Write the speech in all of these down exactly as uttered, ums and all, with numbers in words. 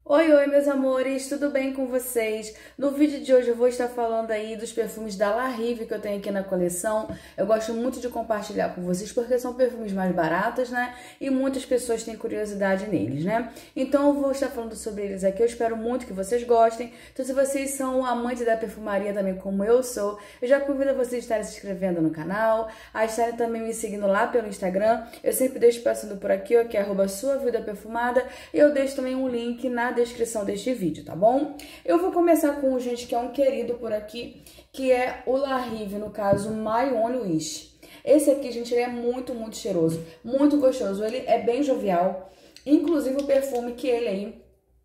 Oi, oi, meus amores, tudo bem com vocês? No vídeo de hoje eu vou estar falando aí dos perfumes da La Rive que eu tenho aqui na coleção. Eu gosto muito de compartilhar com vocês porque são perfumes mais baratos, né? E muitas pessoas têm curiosidade neles, né? Então eu vou estar falando sobre eles aqui, eu espero muito que vocês gostem. Então se vocês são amantes da perfumaria também como eu sou, eu já convido vocês a estarem se inscrevendo no canal, a estarem também me seguindo lá pelo Instagram. Eu sempre deixo passando por aqui, ó, que é arroba sua vida perfumada, e eu deixo também um link na descrição deste vídeo, tá bom? Eu vou começar com um, gente, que é um querido por aqui, que é o La Rive, no caso, My Only Wish. Esse aqui, gente, ele é muito, muito cheiroso, muito gostoso. Ele é bem jovial, inclusive o perfume que ele aí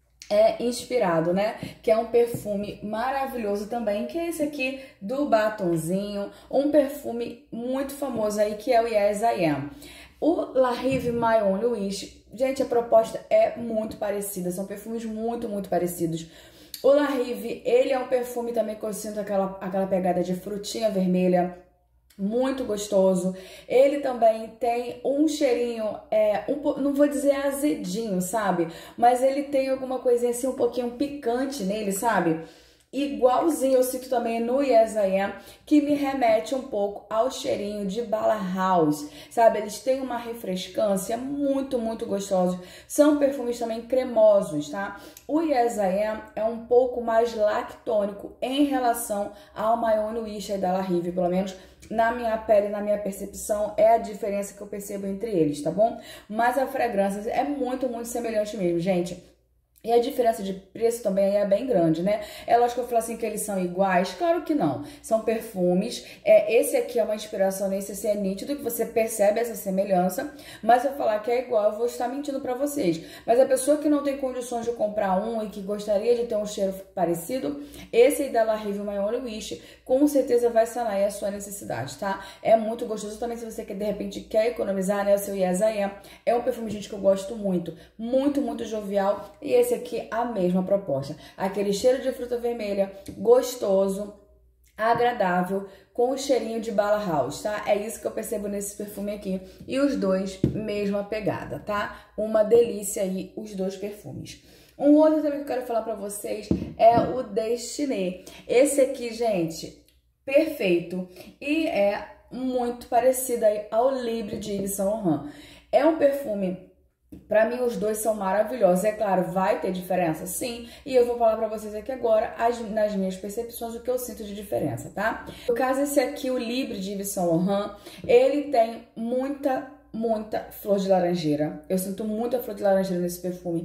é inspirado, né? Que é um perfume maravilhoso também, que é esse aqui do Batonzinho, um perfume muito famoso aí, que é o Yes I Am. O La Rive My Only Wish, gente, a proposta é muito parecida, são perfumes muito, muito parecidos. O La Rive, ele é um perfume também que eu sinto aquela, aquela pegada de frutinha vermelha, muito gostoso. Ele também tem um cheirinho, é, um, não vou dizer azedinho, sabe? Mas ele tem alguma coisinha assim, um pouquinho picante nele, sabe? Igualzinho eu sinto também no Yes I Am, que me remete um pouco ao cheirinho de Bala House, sabe? Eles têm uma refrescância muito, muito gostosos. São perfumes também cremosos, tá? O Yes I Am é um pouco mais lactônico em relação ao My Only Wish da La Rive, pelo menos na minha pele, na minha percepção, é a diferença que eu percebo entre eles, tá bom? Mas a fragrância é muito, muito semelhante mesmo, gente. E a diferença de preço também é bem grande, né? É lógico que eu falo assim que eles são iguais, claro que não. São perfumes, é, esse aqui é uma inspiração nesse, esse é nítido, que você percebe essa semelhança, mas se eu falar que é igual, eu vou estar mentindo pra vocês. Mas a pessoa que não tem condições de comprar um e que gostaria de ter um cheiro parecido, esse aí da La Rive My Only Wish, com certeza vai sanar aí a sua necessidade, tá? É muito gostoso também se você que de repente quer economizar, né? O seu Yes I Am é um perfume, gente, que eu gosto muito, muito, muito jovial, e esse Esse aqui a mesma proposta, aquele cheiro de fruta vermelha, gostoso, agradável, com o cheirinho de Bala House, tá? É isso que eu percebo nesse perfume aqui, e os dois, mesma pegada, tá? Uma delícia aí, os dois perfumes. Um outro também que eu quero falar pra vocês é o Destiné. Esse aqui, gente, perfeito, e é muito parecido aí ao Libre de Yves Saint Laurent. É um perfume... Pra mim, os dois são maravilhosos. É claro, vai ter diferença? Sim. E eu vou falar pra vocês aqui agora, as, nas minhas percepções, o que eu sinto de diferença, tá? No caso, esse aqui, o Libre de Yves Saint Laurent, ele tem muita, muita flor de laranjeira. Eu sinto muita flor de laranjeira nesse perfume.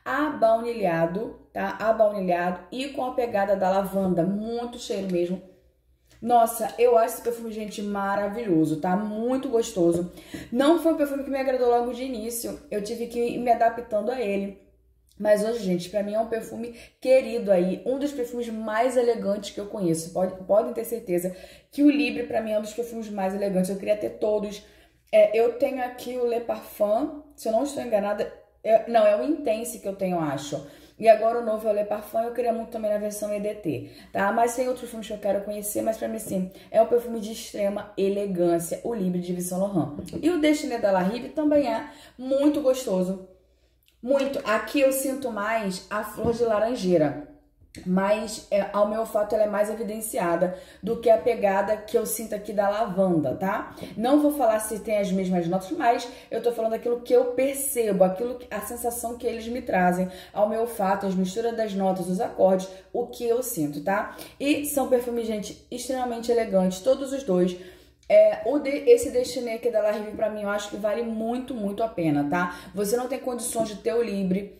Abaunilhado, tá? Abaunilhado e com a pegada da lavanda. Muito cheiro mesmo. Nossa, eu acho esse perfume, gente, maravilhoso, tá? Muito gostoso. Não foi um perfume que me agradou logo de início. Eu tive que ir me adaptando a ele. Mas hoje, gente, pra mim é um perfume querido aí. Um dos perfumes mais elegantes que eu conheço. Pode, podem ter certeza que o Libre, pra mim, é um dos perfumes mais elegantes. Eu queria ter todos. É, eu tenho aqui o Le Parfum, se eu não estou enganada... É, não, é o Intense que eu tenho, acho. E agora o novo é o Le Parfum, eu queria muito também na versão E D T, tá? Mas tem outros perfumes que eu quero conhecer, mas pra mim, sim, é um perfume de extrema elegância, o Libre de Yves Saint Laurent. E o Destiné da La Rive também é muito gostoso. Muito. Aqui eu sinto mais a flor de laranjeira. Mas é, ao meu olfato ela é mais evidenciada do que a pegada que eu sinto aqui da lavanda, tá? Não vou falar se tem as mesmas notas, mas eu tô falando aquilo que eu percebo, aquilo, a sensação que eles me trazem ao meu olfato, as misturas das notas, os acordes, o que eu sinto, tá? E são perfumes, gente, extremamente elegantes, todos os dois. É, o de, esse Destiné aqui da La Rive, pra mim, eu acho que vale muito, muito a pena, tá? Você não tem condições de ter o Libre,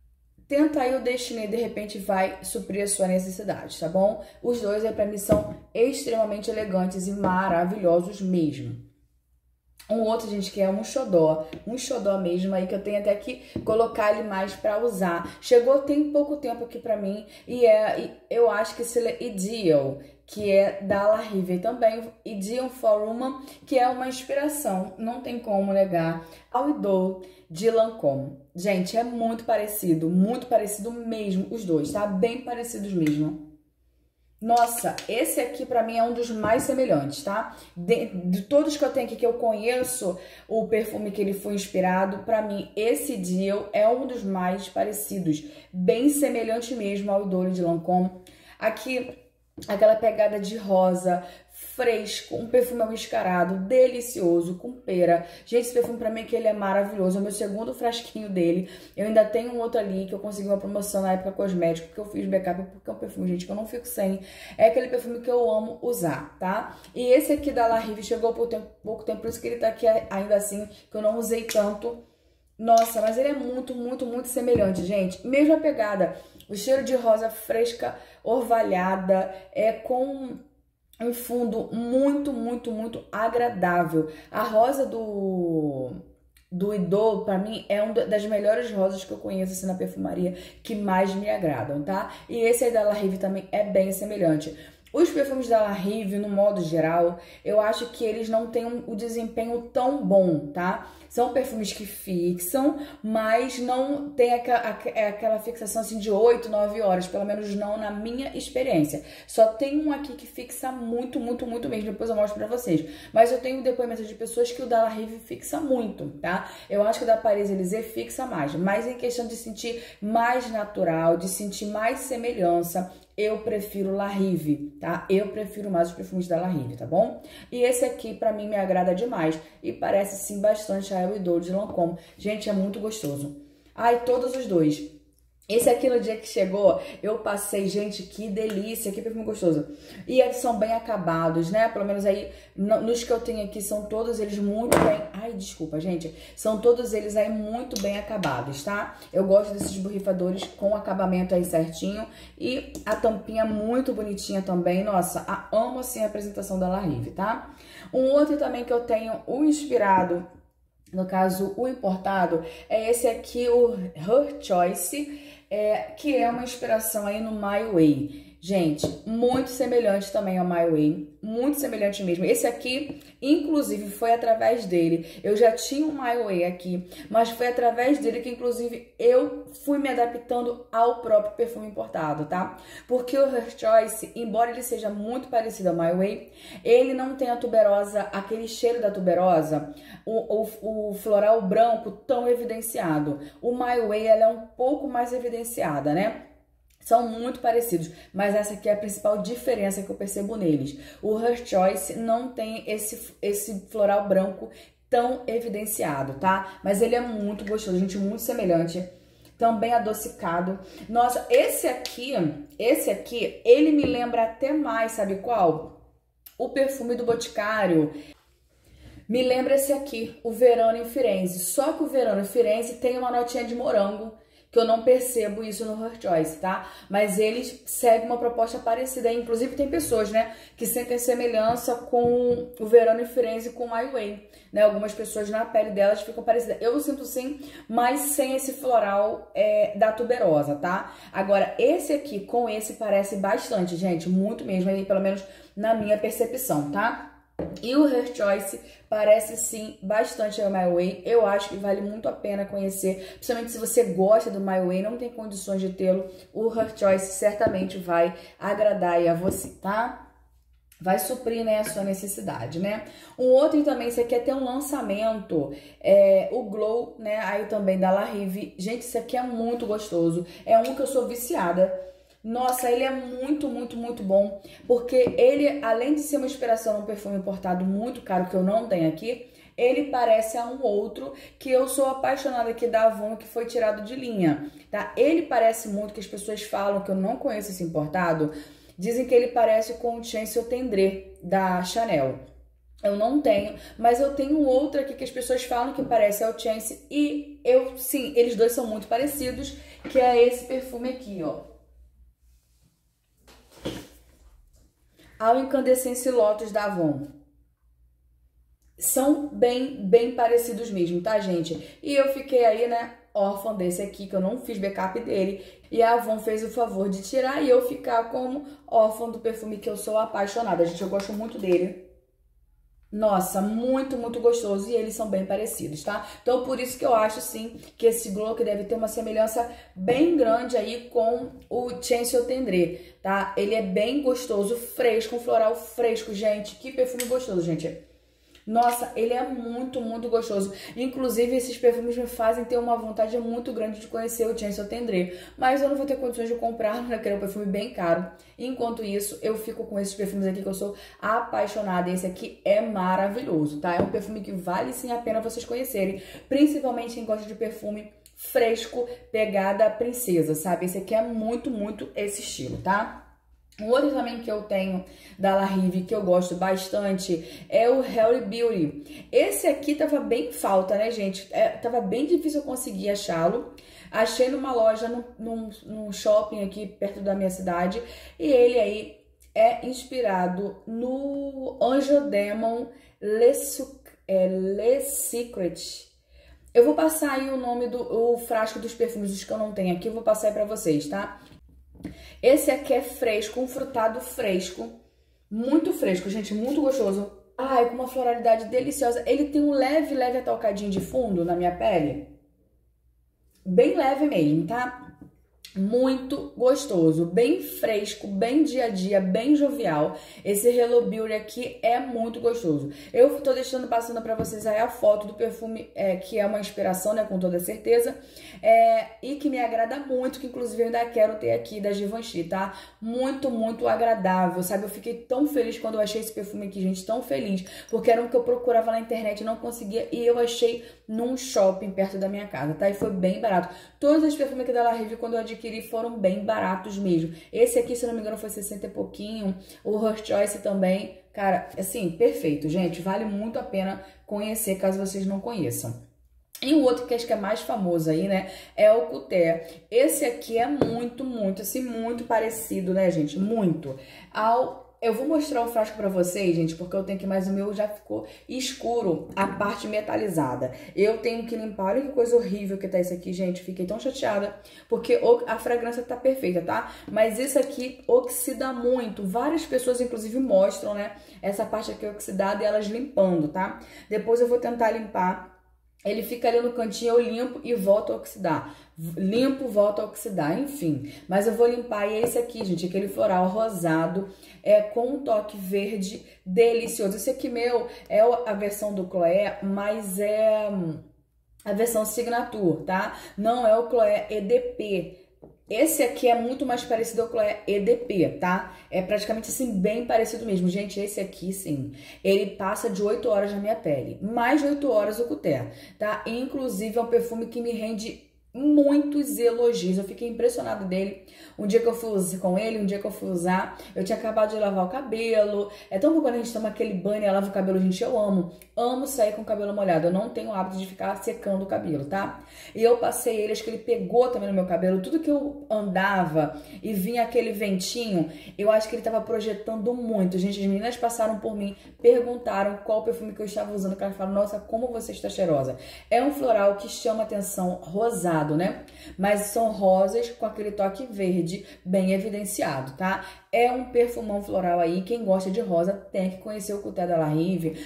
tenta aí o Destiné, de repente vai suprir a sua necessidade, tá bom? Os dois aí pra mim são extremamente elegantes e maravilhosos mesmo. Um outro, gente, que é um xodó, um xodó mesmo aí, que eu tenho até que colocar ele mais pra usar. Chegou tem pouco tempo aqui pra mim e é, eu acho que esse é Ideal, que é da La Rive também, Ideal for Woman, que é uma inspiração, não tem como negar, ao Idol de Lancôme. Gente, é muito parecido, muito parecido mesmo os dois, tá? Bem parecidos mesmo. Nossa, esse aqui pra mim é um dos mais semelhantes, tá? De, de todos que eu tenho aqui que eu conheço, o perfume que ele foi inspirado, pra mim, esse Deal é um dos mais parecidos. Bem semelhante mesmo ao Idôle de Lancôme. Aqui, aquela pegada de rosa, fresco, um perfume mascarado, delicioso, com pera. Gente, esse perfume pra mim que ele é maravilhoso, é o meu segundo frasquinho dele. Eu ainda tenho um outro ali que eu consegui uma promoção na época cosmética, porque eu fiz backup, porque é um perfume, gente, que eu não fico sem. É aquele perfume que eu amo usar, tá? E esse aqui da La Rive chegou por tempo, pouco tempo, por isso que ele tá aqui ainda assim, que eu não usei tanto. Nossa, mas ele é muito, muito, muito semelhante, gente. Mesma pegada. O cheiro de rosa fresca, orvalhada, é com um fundo muito, muito, muito agradável. A rosa do, do Idôle, pra mim, é uma das melhores rosas que eu conheço assim, na perfumaria, que mais me agradam, tá? E esse aí da La Rive também é bem semelhante. Os perfumes da La Rive, no modo geral, eu acho que eles não têm um, o desempenho tão bom, tá? São perfumes que fixam, mas não tem aquela, aquela fixação assim de oito, nove horas, pelo menos não na minha experiência. Só tem um aqui que fixa muito, muito, muito mesmo, depois eu mostro pra vocês. Mas eu tenho depoimentos de pessoas que o da La Rive fixa muito, tá? Eu acho que o da Paris Élysée fixa mais, mas em questão de sentir mais natural, de sentir mais semelhança, eu prefiro La Rive, tá? Eu prefiro mais os perfumes da La Rive, tá bom? E esse aqui, pra mim, me agrada demais. E parece, sim, bastante a El Idôle de Lancôme. Gente, é muito gostoso. Ai, todos os dois. Esse aqui, no dia que chegou, eu passei, gente, que delícia, que perfume gostoso. E eles são bem acabados, né? Pelo menos aí, nos que eu tenho aqui, são todos eles muito bem... Ai, desculpa, gente. São todos eles aí muito bem acabados, tá? Eu gosto desses borrifadores com acabamento aí certinho. E a tampinha muito bonitinha também. Nossa, a, amo, assim, a apresentação da La Rive, tá? Um outro também que eu tenho, o inspirado... No caso, o importado, é esse aqui, o Her Choice, é, que é uma inspiração aí no My Way. Gente, muito semelhante também ao My Way, muito semelhante mesmo. Esse aqui, inclusive, foi através dele. Eu já tinha um My Way aqui, mas foi através dele que, inclusive, eu fui me adaptando ao próprio perfume importado, tá? Porque o Her Choice, embora ele seja muito parecido ao My Way, ele não tem a tuberosa, aquele cheiro da tuberosa, o, o, o floral branco tão evidenciado. O My Way, ela é um pouco mais evidenciada, né? São muito parecidos, mas essa aqui é a principal diferença que eu percebo neles. O Her Choice não tem esse, esse floral branco tão evidenciado, tá? Mas ele é muito gostoso, gente, muito semelhante. Também adocicado. Nossa, esse aqui, esse aqui, ele me lembra até mais, sabe qual? O perfume do Boticário. Me lembra esse aqui, o Verano em Firenze. Só que o Verano em Firenze tem uma notinha de morango, que eu não percebo isso no Her Choice, tá? Mas eles seguem uma proposta parecida. Inclusive, tem pessoas, né, que sentem semelhança com o Verano em Firenze com o My Way, né? Algumas pessoas na pele delas ficam parecidas. Eu sinto sim, mas sem esse floral é, da tuberosa, tá? Agora, esse aqui com esse parece bastante, gente, muito mesmo, aí, pelo menos na minha percepção, tá? E o Her Choice parece sim bastante ao My Way. Eu acho que vale muito a pena conhecer, principalmente se você gosta do My Way, não tem condições de tê-lo, o Her Choice certamente vai agradar aí a você, tá? Vai suprir, né, a sua necessidade, né? Um outro também, você quer ter um lançamento, é o Glow, né, aí também da La Rive. Gente, isso aqui é muito gostoso, é um que eu sou viciada. Nossa, ele é muito, muito, muito bom, porque ele, além de ser uma inspiração num perfume importado muito caro, que eu não tenho aqui, ele parece a um outro que eu sou apaixonada aqui da Avon, que foi tirado de linha, tá? Ele parece muito, que as pessoas falam, que eu não conheço esse importado, dizem que ele parece com o Chance au Tendre, da Chanel. Eu não tenho, mas eu tenho outro aqui que as pessoas falam que parece ao Chance, e eu, sim, eles dois são muito parecidos, que é esse perfume aqui, ó. Ao Incandescence Lotus da Avon. São bem, bem parecidos mesmo, tá, gente? E eu fiquei aí, né, órfã desse aqui, que eu não fiz backup dele. E a Avon fez o favor de tirar e eu ficar como órfã do perfume que eu sou apaixonada. Gente, eu gosto muito dele. Nossa, muito, muito gostoso e eles são bem parecidos, tá? Então, por isso que eu acho, sim, que esse Glow que deve ter uma semelhança bem grande aí com o Chance Tendre, tá? Ele é bem gostoso, fresco, um floral fresco, gente. Que perfume gostoso, gente. Nossa, ele é muito, muito gostoso. Inclusive, esses perfumes me fazem ter uma vontade muito grande de conhecer o Chance Tendre. Mas eu não vou ter condições de comprar, né? Porque é um perfume bem caro. Enquanto isso, eu fico com esses perfumes aqui que eu sou apaixonada. Esse aqui é maravilhoso, tá? É um perfume que vale sim a pena vocês conhecerem. Principalmente quem gosta de perfume fresco, pegada princesa, sabe? Esse aqui é muito, muito esse estilo, tá? Um outro também que eu tenho da La Rive, que eu gosto bastante, é o Hair Beauty. Esse aqui tava bem em falta, né, gente? É, tava bem difícil eu conseguir achá-lo. Achei numa loja, num, num, num shopping aqui perto da minha cidade. E ele aí é inspirado no Angel Demon Le, é, Le Secret. Eu vou passar aí o nome do o frasco dos perfumes, dos que eu não tenho aqui, eu vou passar aí pra vocês, tá? Esse aqui é fresco, um frutado fresco, muito fresco, gente, muito gostoso. Ai, com uma floralidade deliciosa. Ele tem um leve, leve atocadinho de fundo na minha pele. Bem leve mesmo, tá? Muito gostoso, bem fresco, bem dia a dia, bem jovial. Esse Hello Beauty aqui é muito gostoso. Eu tô deixando passando pra vocês aí a foto do perfume, é, que é uma inspiração, né, com toda certeza. É, e que me agrada muito, que inclusive eu ainda quero ter aqui da Givenchy, tá? Muito, muito agradável, sabe? Eu fiquei tão feliz quando eu achei esse perfume aqui, gente, tão feliz. Porque era um que eu procurava na internet e não conseguia. E eu achei num shopping perto da minha casa, tá? E foi bem barato. Todos os perfumes aqui da La Rive, quando eu adquiri, foram bem baratos mesmo. Esse aqui, se não me engano, foi sessenta e pouquinho. O Her Choice também. Cara, assim, perfeito, gente. Vale muito a pena conhecer, caso vocês não conheçam. E o outro que acho que é mais famoso aí, né, é o Couture. Esse aqui é muito, muito, assim, muito parecido, né, gente? Muito. Ao... Eu vou mostrar o frasco pra vocês, gente, porque eu tenho que, mas o meu já ficou escuro, a parte metalizada. Eu tenho que limpar, olha que coisa horrível que tá isso aqui, gente. Fiquei tão chateada, porque a fragrância tá perfeita, tá? Mas isso aqui oxida muito. Várias pessoas, inclusive, mostram, né, essa parte aqui oxidada e elas limpando, tá? Depois eu vou tentar limpar. Ele fica ali no cantinho, eu limpo e volto a oxidar. Limpo, volto a oxidar, enfim. Mas eu vou limpar e é esse aqui, gente, aquele floral rosado, é com um toque verde delicioso. Esse aqui meu é a versão do Chloé, mas é a versão Signature, tá? Não é o Chloé E D P. Esse aqui é muito mais parecido ao Chloé E D P, tá? É praticamente assim, bem parecido mesmo. Gente, esse aqui, sim, ele passa de oito horas na minha pele. Mais de oito horas o Couture, tá? Inclusive, é um perfume que me rende muitos elogios. Eu fiquei impressionada dele. Um dia que eu fui usar com ele, um dia que eu fui usar, eu tinha acabado de lavar o cabelo. É tão bom quando a gente toma aquele banho e lava o cabelo, gente, eu amo. Amo sair com o cabelo molhado. Eu não tenho o hábito de ficar secando o cabelo, tá? E eu passei ele, acho que ele pegou também no meu cabelo. Tudo que eu andava e vinha aquele ventinho, eu acho que ele tava projetando muito. Gente, as meninas passaram por mim, perguntaram qual perfume que eu estava usando, que elas falaram, nossa, como você está cheirosa. É um floral que chama atenção, rosado, né? Mas são rosas com aquele toque verde bem evidenciado, tá? É um perfumão floral aí, quem gosta de rosa tem que conhecer o Couture da La Rive,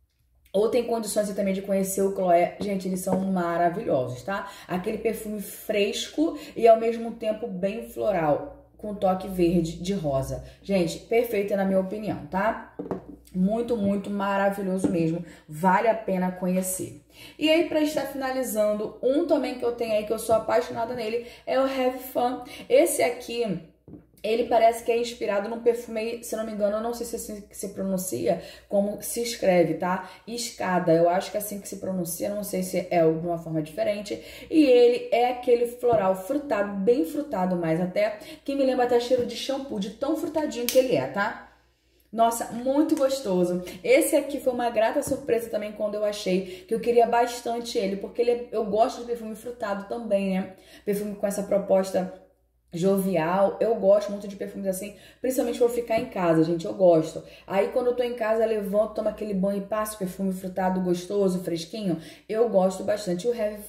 ou tem condições também de conhecer o Chloé. Gente, eles são maravilhosos, tá? Aquele perfume fresco e ao mesmo tempo bem floral, com toque verde de rosa. Gente, perfeita na minha opinião, tá? Muito, muito maravilhoso mesmo. Vale a pena conhecer. E aí, pra estar finalizando, um também que eu tenho aí, que eu sou apaixonada nele, é o Have Fun. Esse aqui, ele parece que é inspirado num perfume, se não me engano, eu não sei se é assim que se pronuncia, como se escreve, tá? Escada, eu acho que é assim que se pronuncia, não sei se é de uma forma diferente. E ele é aquele floral frutado, bem frutado mais até, que me lembra até cheiro de shampoo, de tão frutadinho que ele é, tá? Nossa, muito gostoso. Esse aqui foi uma grata surpresa também quando eu achei, que eu queria bastante ele, porque ele é, eu gosto de perfume frutado também, né? Perfume com essa proposta jovial. Eu gosto muito de perfumes assim, principalmente por ficar em casa, gente, eu gosto. Aí quando eu tô em casa, eu levanto, tomo aquele banho e passo perfume frutado gostoso, fresquinho. Eu gosto bastante. O Have Fun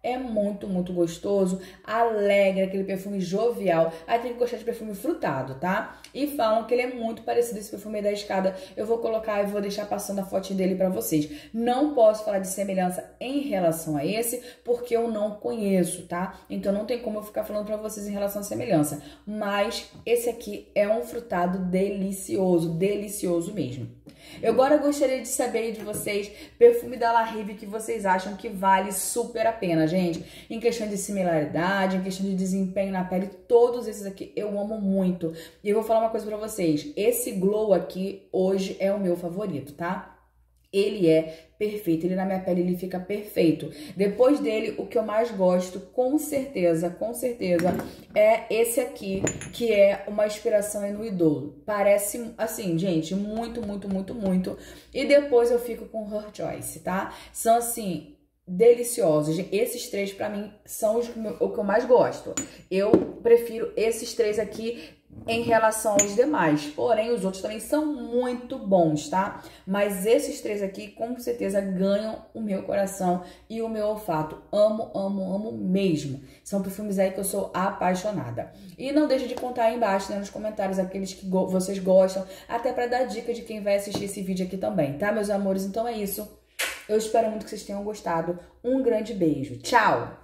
é muito, muito gostoso, alegre, aquele perfume jovial. Aí tem que gostar de perfume frutado, tá? E falam que ele é muito parecido esse perfume da Escada. Eu vou colocar e vou deixar passando a foto dele pra vocês. Não posso falar de semelhança em relação a esse, porque eu não conheço, tá? Então não tem como eu ficar falando pra vocês em relação à semelhança. Mas esse aqui é um frutado delicioso, delicioso mesmo. Eu agora gostaria de saber de vocês, perfume da La Rive que vocês acham que vale super a pena, gente. Em questão de similaridade, em questão de desempenho na pele, todos esses aqui eu amo muito. E eu vou falar uma coisa pra vocês, esse glow aqui hoje é o meu favorito, tá? Ele é perfeito, ele na minha pele ele fica perfeito. Depois dele, o que eu mais gosto, com certeza, com certeza, é esse aqui, que é uma inspiração no Idol. Parece, assim, gente, muito, muito, muito, muito. E depois eu fico com Her Choice, tá? São, assim, deliciosos. Esses três, pra mim, são os, o que eu mais gosto. Eu prefiro esses três aqui em relação aos demais, porém os outros também são muito bons, tá? Mas esses três aqui com certeza ganham o meu coração e o meu olfato. Amo, amo, amo mesmo. São perfumes aí que eu sou apaixonada. E não deixe de contar aí embaixo, né, nos comentários aqueles que go vocês gostam, até pra dar dica de quem vai assistir esse vídeo aqui também, tá, meus amores? Então é isso. Eu espero muito que vocês tenham gostado. Um grande beijo. Tchau!